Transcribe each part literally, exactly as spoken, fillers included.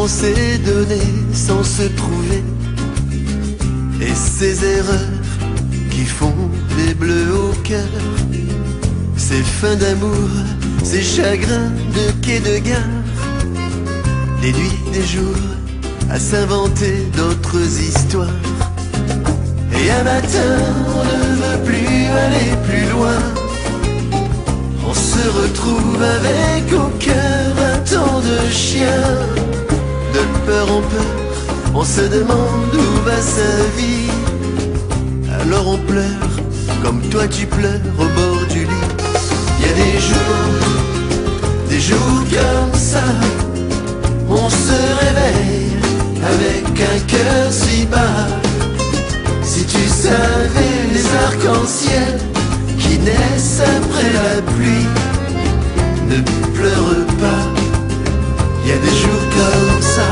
qu'on s'est donné sans se trouver, et ces erreurs qui font des bleus au cœur, ces fins d'amour, ces chagrins de quai de gare, des nuits, des jours à s'inventer d'autres histoires. Et un matin, on ne veut plus aller plus loin. On se retrouve avec au cœur un temps de chien. De peur en peur, on se demande où va sa vie. Alors on pleure, comme toi tu pleures au bord du lit. Il y a des jours, des jours comme ça, on se réveille avec un cœur si bas. Si tu savais les arcs-en-ciel qui naissent après la pluie, ne pleure pas, il y a des jours comme ça.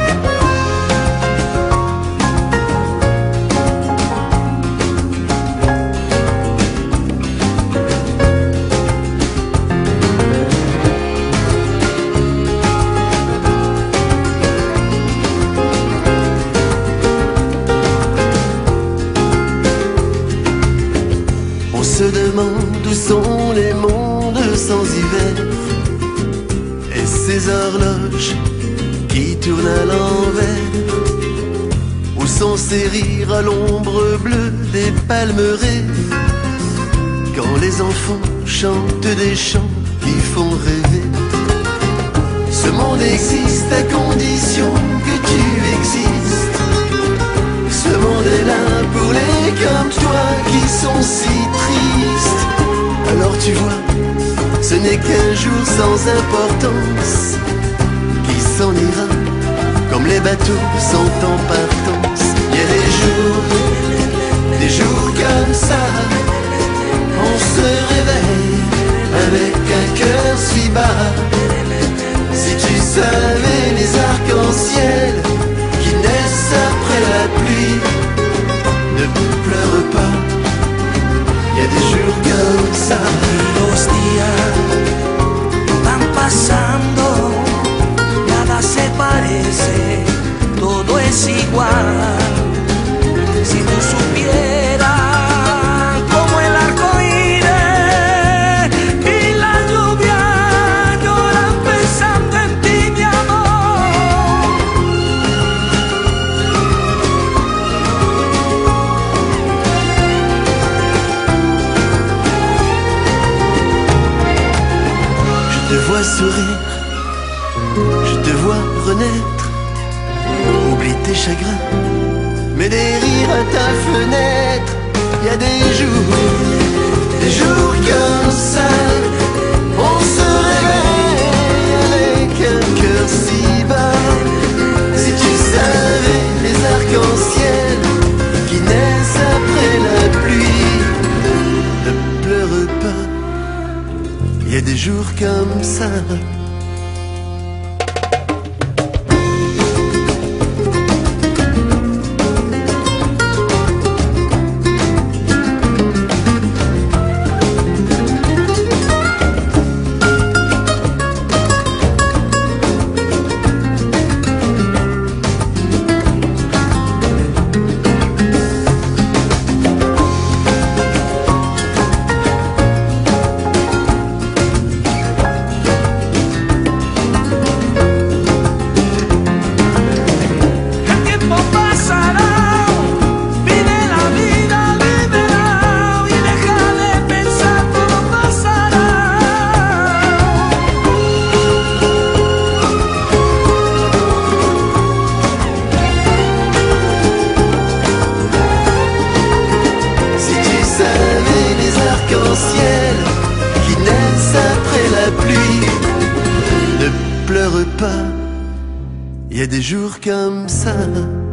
On se demande où sont les mondes sans hiver, et ces horloges qui tournent à l'envers. Où sont ces rires à l'ombre bleue des palmeraies, quand les enfants chantent des chants qui font rêver. Ce monde existe à condition que tu existes. Ce monde est là pour les comme toi qui sont si tristes. Alors tu vois, ce n'est qu'un jour sans importance qui s'en ira comme les bateaux sont en partance. Il y a des jours, des jours comme ça, on se réveille avec un cœur si bas. Si tu savais les arcs-en-ciel qui naissent après la pluie, ne pleure pas, il y a des jours comme ça. Los días van pasando, nada se parece, todo es igual. Si tú supieras como el arco iris y la lluvia lloran pensando en ti, mi amor. Je te vois sourire, je te vois renaître. Oublie tes chagrins, mets des rires à ta fenêtre. Il y a des jours, des jours comme ça, on se réveille avec un cœur si bas. Si tu savais les arcs-en-ciel qui naissent après la pluie, ne pleure pas, il y a des jours comme ça. Qui naissent après la pluie, ne pleure pas, il y a des jours comme ça.